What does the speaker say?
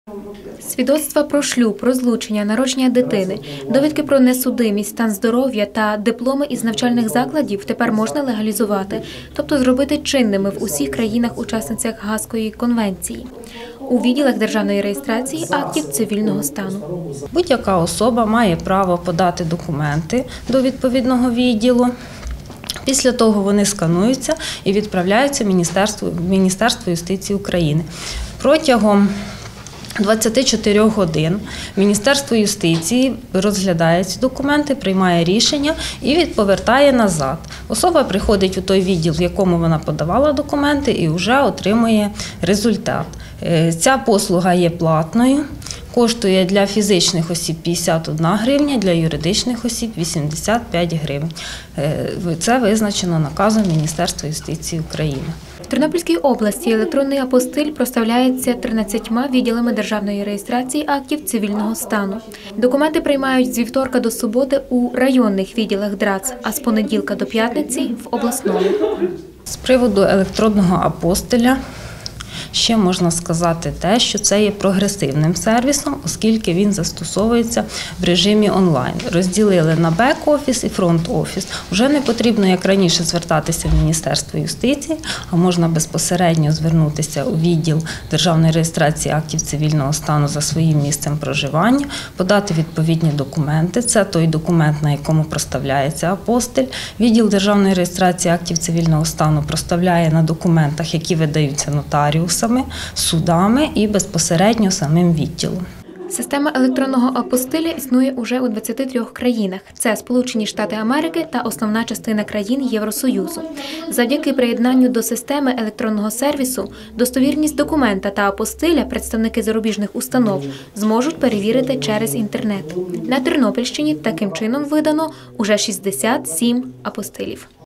Свідоцтва про шлюб, розлучення, народження дитини, довідки про несудимість, стан здоров'я та дипломи із навчальних закладів тепер можна легалізувати, тобто зробити чинними в усіх країнах-учасницях Гаазької конвенції. У відділах державної реєстрації актів цивільного стану. Будь-яка особа має право подати документи до відповідного відділу. Після того вони скануються і відправляються в Міністерство юстиції України. Протягом 24 годин Міністерство юстиції розглядає ці документи, приймає рішення і повертає назад. Особа приходить у той відділ, в якому вона подавала документи, і вже отримує результат. Ця послуга є платною, коштує для фізичних осіб 51 гривня, для юридичних осіб 85 гривень. Це визначено наказом Міністерства юстиції України. В Тернопільській області електронний апостиль проставляється 13 відділами державної реєстрації актів цивільного стану. Документи приймають з вівторка до суботи у районних відділах ДРАЦ, а з понеділка до п'ятниці – в обласному. З приводу електронного апостиля ще можна сказати те, що це є прогресивним сервісом, оскільки він застосовується в режимі онлайн. Розділили на бек-офіс і фронт-офіс. Вже не потрібно, як раніше, звертатися в Міністерство юстиції, а можна безпосередньо звернутися у відділ державної реєстрації актів цивільного стану за своїм місцем проживання, подати відповідні документи. Це той документ, на якому проставляється апостиль. Відділ державної реєстрації актів цивільного стану проставляє на документах, які видаються нотаріусами, судами і безпосередньо самим відділом. Система електронного апостиля існує уже у 23 країнах. Це Сполучені Штати Америки та основна частина країн Євросоюзу. Завдяки приєднанню до системи електронного сервісу достовірність документа та апостиля представники зарубіжних установ зможуть перевірити через інтернет. На Тернопільщині таким чином видано уже 67 апостилів.